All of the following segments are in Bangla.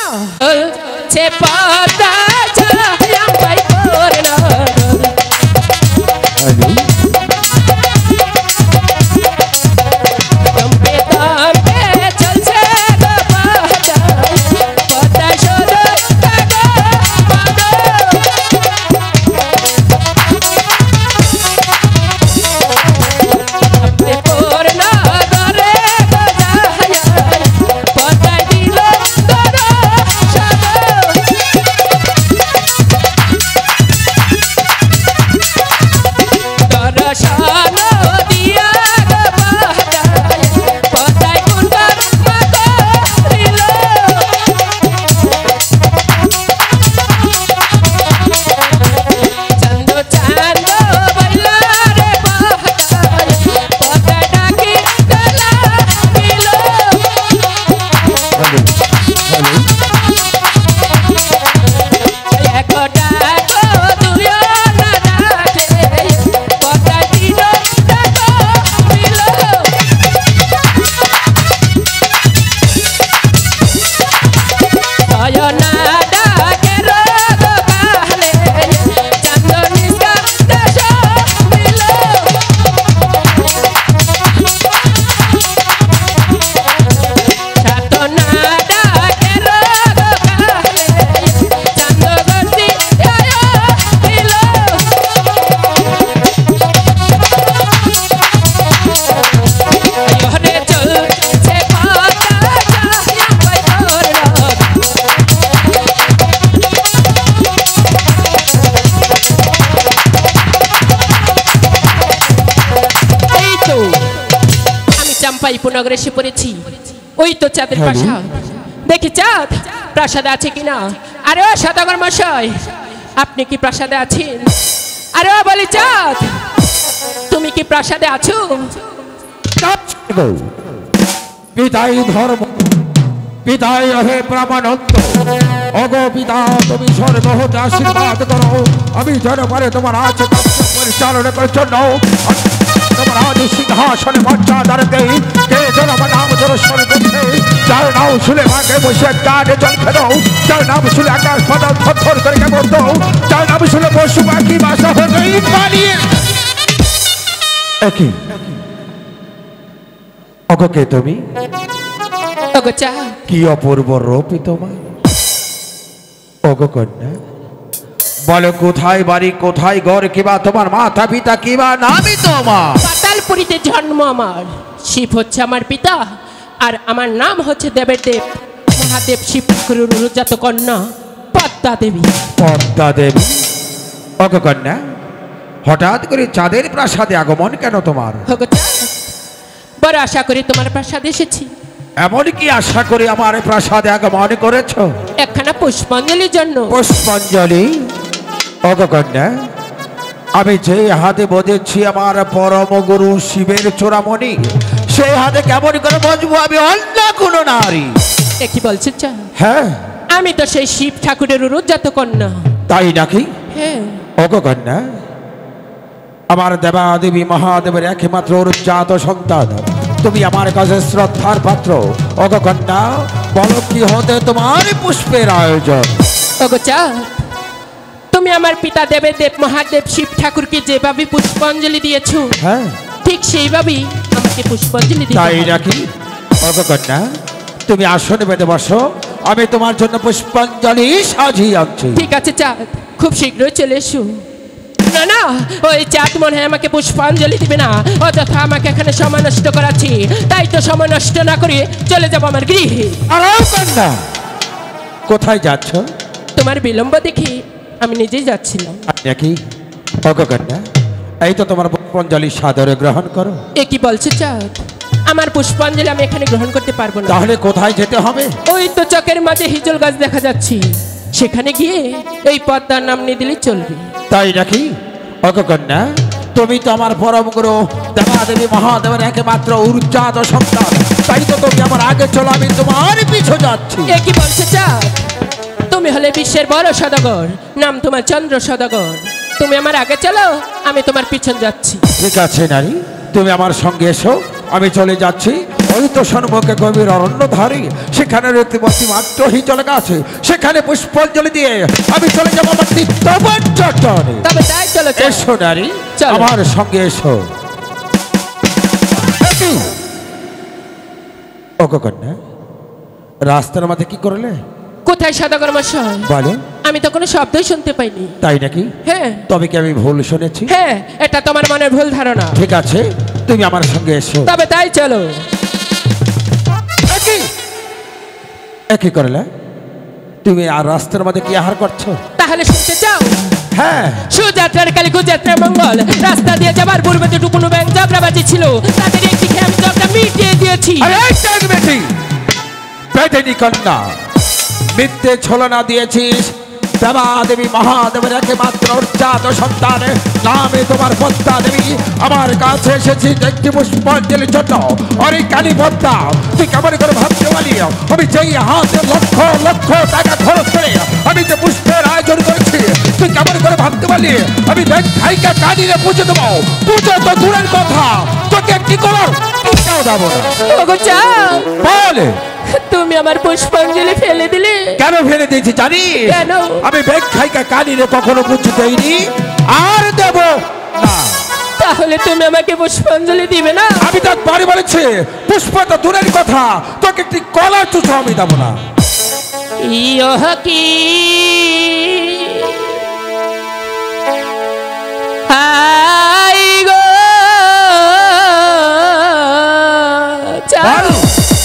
সে পদ্মা চাহিয়াম পাই করে না নগরে এসে পড়েছি ওই তো চাঁদের প্রাসাদ দেখি চাঁদ প্রাসাদে আছে কিনা আরে ও সদাগর মশাই আপনি কি প্রাসাদে আছেন আরে ও বলি চাঁদ তুমি কি প্রাসাদে আছো পিতাই ধর্ম পিতাই রহে প্রামানন্দ অগো পিতা তুমি সর্বহতে আশীর্বাদ করো আমি যেন পারে তোমার আছে পরিচালনা করার জন্য তোমার আজ সিংহাসনে মর্যাদার দেই কে যেন আমার নাম ধরে স্বর্গে যার নাম শুনে মাকে বসে কাঠে জল খেলো যার নাম শুনে আকাশ পাতাল থর করে কেমন দাও যার নাম শুনে পশু পাখি বাসা হয়ে পালিয়ে একই অগো কে তুমি ওগো চাঁদ কি অপূর্ব রূপী তোমার ওগো কন্যা বলো কোথায় বাড়ি কোথায় ঘর কিবা তোমার মাতা পিতা কিবা নামই তোমার পাতালপুরীতে জন্ম আমার শিব হচ্ছে আমার পিতা আর আমার নাম হচ্ছে দেবের দেব মহাদেব শিব ঠাকুরের অনুজাত কন্যা পদ্মা দেবী পদ্মা দেবী ওগো কন্যা হঠাৎ করে চাঁদের প্রাসাদে আগমন কেন তোমার ওগো চাঁদ বড় আশা করি তোমার প্রাসাদে এসেছি এমন কি আশা করি আমার প্রাসাদে আগমন করেছো একখানা পুষ্পাঞ্জলির জন্য পুষ্পাঞ্জলি ওগো কন্যা আমি যে হাতে বজেছি আমার পরম গুরু শিবের চূড়ামণি সেই হাতে কেমন করে বজবো আমি অন্য কোনো নারী কি বলছো চাঁদ হ্যাঁ আমি তো সেই শিব ঠাকুরের অনুজাত কন্যা তাই নাকি হ্যাঁ ওগো কন্যা আমার দেবাদেবী মহাদেবের একমাত্র অনুজাত সন্তান তুমি আমার কাছে শ্রদ্ধার পাত্র ওগো কন্যা বলো কি হতে তোমার পুষ্পের আয়োজন ওগো চাঁদ তুমি আমার পিতা দেবের দেব মহাদেব শিব ঠাকুরকে যেভাবে পুষ্পাঞ্জলি দিয়েছো হ্যাঁ ঠিক সেইভাবেই আমাকে পুষ্পাঞ্জলি দিতে তাই হবে। নাকি ওগো কন্যা তুমি আসনে বেঁধে বসো আমি তোমার জন্য পুষ্পাঞ্জলি সাজিয়ে আনছি ঠিক আছে চাঁদ খুব শীঘ্রই চলে এসো না না ওই চাঁদ মনে হয় আমাকে পুষ্পাঞ্জলি দিবে না অযথা আমাকে এখানে সময় নষ্ট করাচ্ছি তাই তো সময় নষ্ট না করে চলে যাবো আমার গৃহে আরে কন্যা কোথায় যাচ্ছ তোমার বিলম্ব দেখি আমি নিজেই যাচ্ছিলাম নাকি ওগো কন্যা এই তো তোমার পুষ্পাঞ্জলি সাদরে গ্রহণ করো এ কি বলছো চাঁদ আমার পুষ্পাঞ্জলি আমি এখানে গ্রহণ করতে পারবো না তাহলে কোথায় যেতে হবে ওই তো চকের মাঝে হিজল গাছ দেখা যাচ্ছে সেখানে গিয়ে এই পদ্মার নাম নিয়ে দিলে চলবে তাই নাকি ওগো কন্যা তুমি তো আমার পরম গুরু দেবাদেবী মহাদেবের একমাত্র উজ্জাত সন্তান তাই তো তুমি আমার আগে চলো আমি তোমার পিছু যাচ্ছি এ কি বলছো চাঁদ তুমি হলে বিশ্বের বড় সদাগর নাম তোমার চন্দ্র সদাগর তুমি আমার আগে চলো আমি তোমার পিছন যাচ্ছি ঠিক আছে নারী তুমি আমার সঙ্গে এসো আমি চলে যাচ্ছি ওই তো সন্মুখে গভীর অরণ্য ধারী, সেখানে রীতিমতি মাত্র চলে গেছে, সেখানে পুষ্পাঞ্জলি দিয়ে আমি চলে যাবো আমার নিত্য পর্যটনে। তবে তাই চলো চলো। এসো নারী, চলো। আমার সঙ্গে এসো। ওগো কন্যা, রাস্তার মাঝে কি করলে? কোথায় সদাগর মশাই? বলো। আমি তো কোনো শব্দই শুনতে পাইনি। তাই নাকি? হ্যাঁ। তবে কি আমি ভুল শুনেছি? হ্যাঁ, এটা তোমার মনের ভুল ধারণা। ঠিক আছে, তুমি আমার সঙ্গে এসো। তবে তাই চলো। একই করলে তুমি আর রাস্তার মধ্যে কি আহার করছো? তাহলে শুনতে চাও? হ্যাঁ। সুযাত্রার কালী কুযাত্রার মঙ্গল, রাস্তা দিয়ে যাবার পূর্বে যে টুকুনো ব্যাংক যাত্রাবাজি ছিল, তাদের একটি খেয়ে আমি জগটা মিটিয়ে দিয়েছি। আরে বেটি, বেটি কন্যা, মিথ্যে ছলনা দিয়েছিস। দেবা দেবী মহাদেবের একমাত্র উচ্চাত সন্তান নামে তোমার পদ্মা দেবী আমার কাছে এসেছি একটি পুষ্পাঞ্জলির জন্য। অরে কালী পদ্মা, তুই কেমন করে ভাবতে পারি আমি যেই হাতে লক্ষ লক্ষ টাকা খরচ করে আমি যে পুষ্পের আয়োজন করেছি, তুই কেমন করে ভাবতে পারলি আমি ভাইকে কাঁদিয়ে পুজো দেবো? পুজো তো দূরের কথা, তোকে কি করার পুজোও দেবো না। ওগো চাও, বলে তুমি আমার পুষ্পাঞ্জলি ফেলে দিলে। কেন ফেলে দিয়েছি জানিস? কেন? আমি ব্যাখ্যাইকা কানিরে কখনো পুজো দেইনি, আর দেব না। তাহলে তুমি আমাকে পুষ্পাঞ্জলি দিবে না? আমি তো বাড়ি বলেছি পুষ্প তো দূরের কথা, তোকে একটি কলার চুষো আমি দেবো না। ইহ কি হাই গো চাও,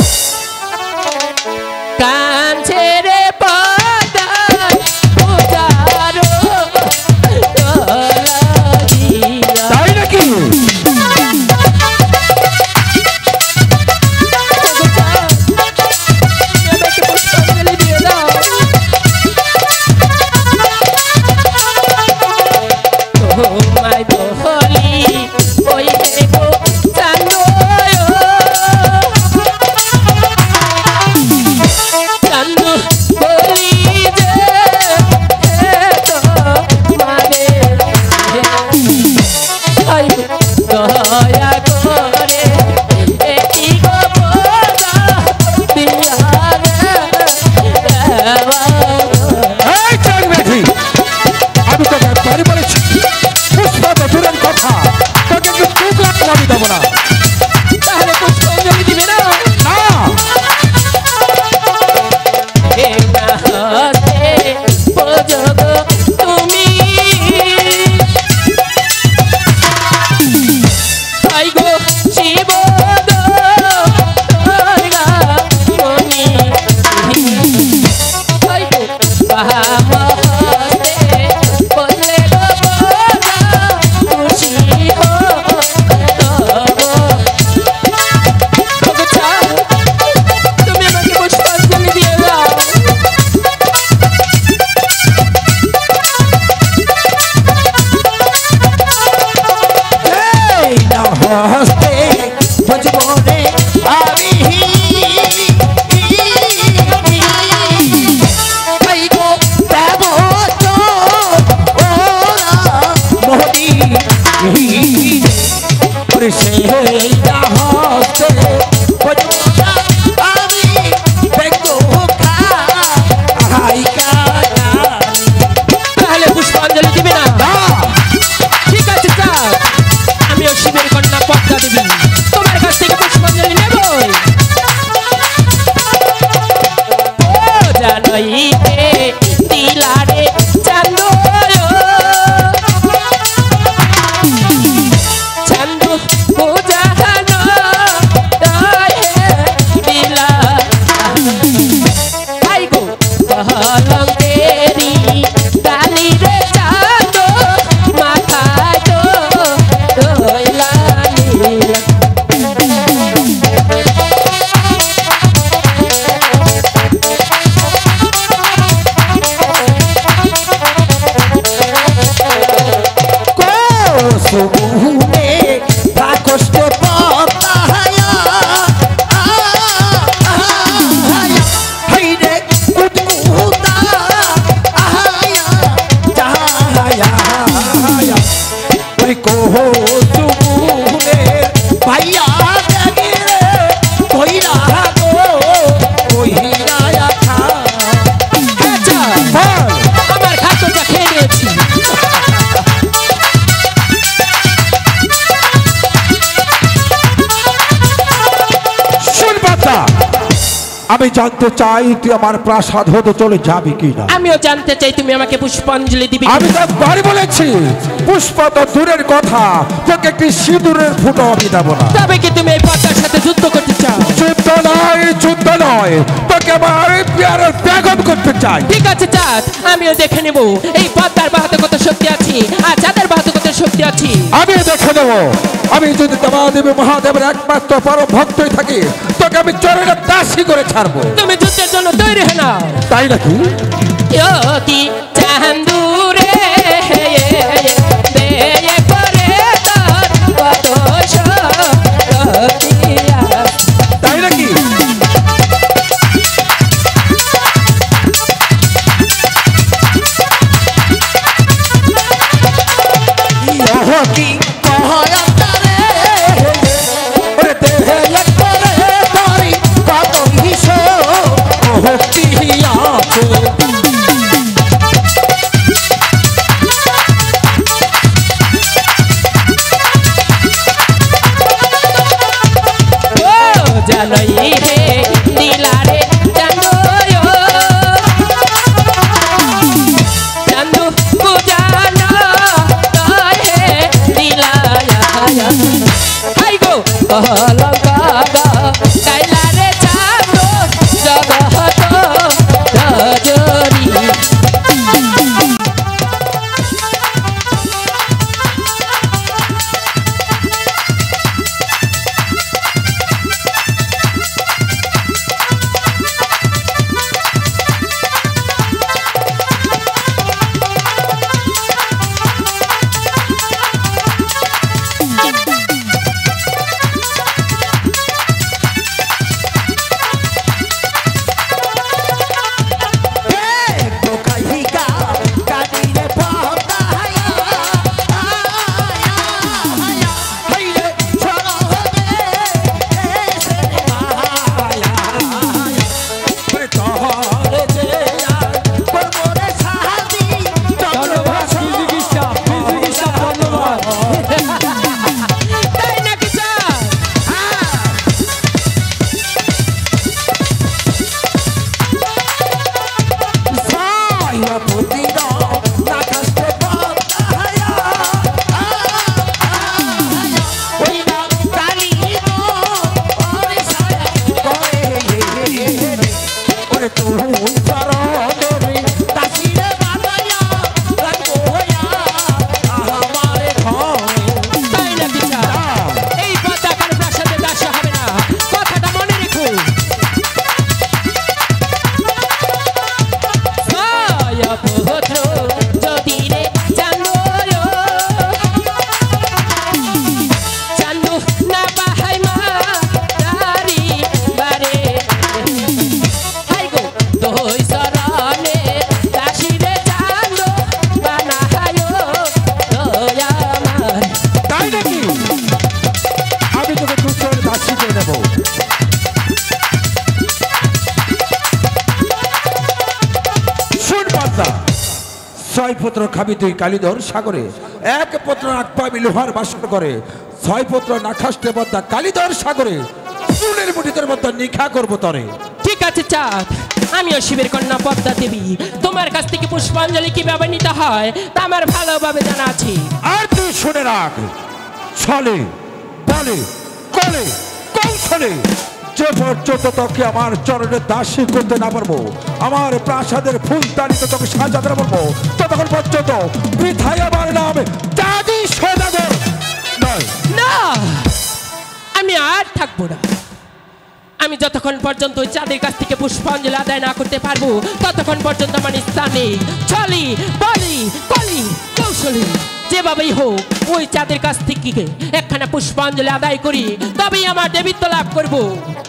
কাঞ্চে রে পদা পূজারো লাগিয়া। তাই নাকি? আমাকে পুষ্পাঞ্জলি দিয়ে দাও। তোমায় বলি ওই হে গো চান্দো, চান্দো বলি যে হে তোমারে আই দয়া করে একটি গো পদা দিয়া দেওয়া। এই চল বেটি, আমি তোকে বাড়ি বলেছি পুষ্প তো দূরের কথা, তোকে একটু টুকরা আমি দেবো না। তাহলে পুষ্পাঞ্জলি দিবে না? না, হে না হস্তে প্রযোগ তুমি, হাই গো শিব গো দুর্গা মণি, হাই গো বাম হস্তে বললে গো বলা খুশি হো তব। ওগো চাও, তুমি আমাকে পুষ্পাঞ্জলি দিয়ে দাও। এই না হস্তে বুঝবো রে আমি, এই গো দেব তো ওরা মোহনী, সেই না হস্তে বুঝবো না আমি বেগো খাই কানা। তাহলে পুষ্পাঞ্জলি দিবে না? না, ঠিক আছে চাও, আমিও শিবের কন্যা পদ্মা দেবী তোমার কাছ থেকে পুষ্পাঞ্জলি নেবই। ও জানইতে দিলারে চান্দো, চান্দো বুঝানো দিলা, হাই গো কলঙ্কেরি কালি রে চান্দো মাথায় তো দইলা নীলা। কোসুমে কষ্ট পাতায়া হাইরে কুতকুতা আহায়া চাহায়া ওই কোসুমে ভাইয়া দেগে কই আমি জানতে চাই তুই আমার প্রাসাদ হতে চলে যাবি কিনা। আমিও জানতে চাই তুমি আমাকে পুষ্পাঞ্জলি দিবে। আমি তো বাড়ি বলেছি পুষ্প তো দূরের কথা, তোকে একটি সিঁদুরের ফুটো আমি দেবো না। তবে কি তুমি এই পদ্মার সাথে যুদ্ধ করতে চাও? যুদ্ধ নয়, তোকে আমার পেয়ারের ত্যাগন করতে চাই। ঠিক আছে চাঁদ, আমিও দেখে নেব এই পদ্মার বাহাতে কত শক্তি আছে আর চাঁদের বাহাতে কত শক্তি আছে। আমি দেখে নেবো। আমি যদি দেবাদেবী মহাদেবের একমাত্র পরম ভক্তই থাকি, তোকে আমি চরণে দাসী করে ছাড়বো। তুমি যুদ্ধের জন্য তৈরি হয়ে নাও। তাই নাকি? কি চান্দুরে তাই নাকি? ছয় পুত্র খাবি তুই কালিধর সাগরে, এক পুত্র নাক পাবি লোহার বাসন করে, ছয় পুত্র না খাসতে বদ্দা কালিধর সাগরে, চুলের মুঠিদের মধ্যে নিখা করবো তরে। ঠিক আছে চাঁদ, আমিও শিবের কন্যা পদ্মা দেবী, তোমার কাছ থেকে পুষ্পাঞ্জলি কিভাবে নিতে হয় তা আমার ভালোভাবে জানা আছে। আর তুই শুনে রাখ, ছলে বলে কলে কৌশলে যে পর্যন্ত তোকে আমার চরণে দাসী করতে না পারবো, আমার প্রাসাদের ফুল তালিতে তোকে সাজাতে না পারবো, ততক্ষণ পর্যন্ত বৃথায় আমার নাম চাঁদি সদাগর নয়। না, আমি আর থাকবো না। আমি যতক্ষণ পর্যন্ত ওই চাঁদের কাছ থেকে পুষ্পাঞ্জলি আদায় না করতে পারবো, ততক্ষণ পর্যন্ত আমার স্থানে ছলি বলি কলি কৌশলী যেভাবেই হোক ওই চাঁদের কাছ থেকে একখানা পুষ্পাঞ্জলি আদায় করি, তবেই আমার দেবীত্ব লাভ করবো।